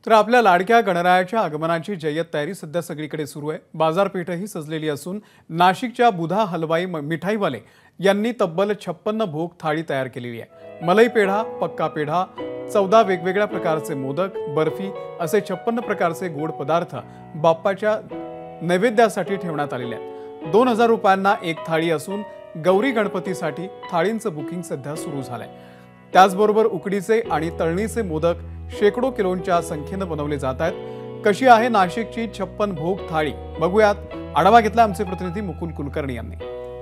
तर आपल्या लाडक्या गणरायाच्या आगमनाची जय्यत तयारी सध्या सगळीकडे सुरू आहे। बाजारपेठही सजलेली असून नाशिकच्या बुधा हलवाई मिठाईवाले यांनी तब्बल 56 भोग थाळी तयार केलेली आहे। मलाई पेढा, पक्का पेढा, 14 वेगवेगळ्या प्रकारचे मोदक, बर्फी असे 56 प्रकारचे गोड पदार्थ बाप्पाच्या नैवेद्यासाठी ठेवण्यात आलेले आहेत। 2000 रुपयांना एक थाळी असून गौरी गणपतीसाठी थाळींचं बुकिंग सध्या सुरू झालंय। त्याचबरोबर उकडीचे आणि तळणीचे मोदक शेकडो किलोंच्या संख्येने बनवले जात आहेत। कशी आहे नाशिकची 56 भोग थाळी बघूयात। आढावा घेतला आमचे प्रतिनिधी मुकुल कुलकर्णी यांनी।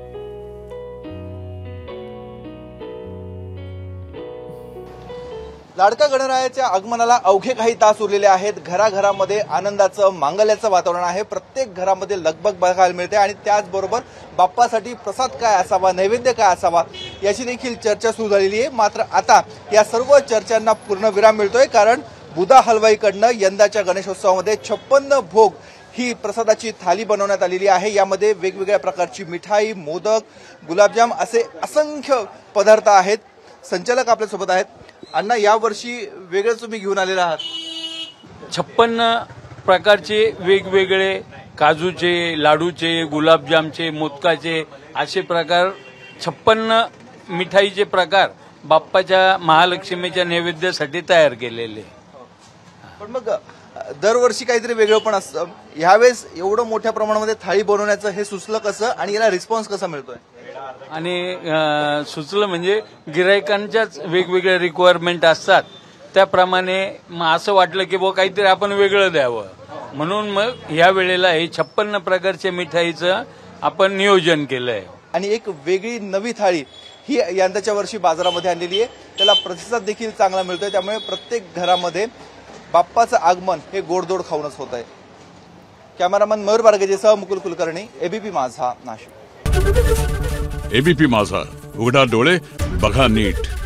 लाडका गणरायाच्या आगमनाला अवघे काही तास उरलेले आहेत। घराघरामध्ये आनंदाचं मांगल्याचं वातावरण आहे। प्रत्येक घरामध्ये लगबग बघायला मिळते आणि त्याचबरोबर बाप्पासाठी प्रसाद काय असावा, नैवेद्य काय असावा याची देखील चर्चा सुरू झालेली आहे। मात्र आता या सर्व चर्चांना पूर्णविराम मिळतोय, कारण बुधा हलवाईकडनं यंदाच्या गणेशोत्सवामध्ये 56 भोग ही प्रसादाची थाली बनवण्यात आलेली आहे। यामध्ये वेगवेगळ्या प्रकारची मिठाई, मोदक, गुलाबजाम असे असंख्य पदार्थ आहेत। संचालक आपल्यासोबत आहेत। अण्णा, यावर्षी वेगळं तुम्ही घेऊन आलेला आहात। 56 प्रकारचे वेगवेगळे काजूचे, लाडूचे, गुलाबजामचे, मोदकाचे असे प्रकार 56 मिठाईचे प्रकार बाप्पाच्या महालक्ष्मीच्या नैवेद्यासाठी तयार केलेले। पण मग दरवर्षी काहीतरी वेगळं पण असतं, यावेळेस एवढं मोठ्या प्रमाणामध्ये थाळी बनवण्याचं हे सुचलं कसं आणि याला रिस्पॉन्स कसा मिळतोय? आणि सुचलं म्हणजे गिरायकांच्याच वेगवेगळ्या रिक्वायरमेंट असतात, त्याप्रमाणे असं वाटलं की बुवा काहीतरी आपण वेगळं द्यावं, म्हणून मग या वेळेला हे 56 प्रकारच्या मिठाईचं आपण नियोजन केलंय। आणि एक वेगळी नवी थाळी ही यंदाच्या वर्षी बाजारामध्ये आणलेली आहे। त्याला प्रतिसाद देखील चांगला मिळतोय, त्यामुळे प्रत्येक घरामध्ये बाप्पाचं आगमन हे गोडधोड खाऊनच होत आहे। कॅमेरामन मयूर बारगेसह मुकुल कुलकर्णी, एबीपी माझा, नाशिक। एबीपी माझा, उघडा डोळे बघा नीट।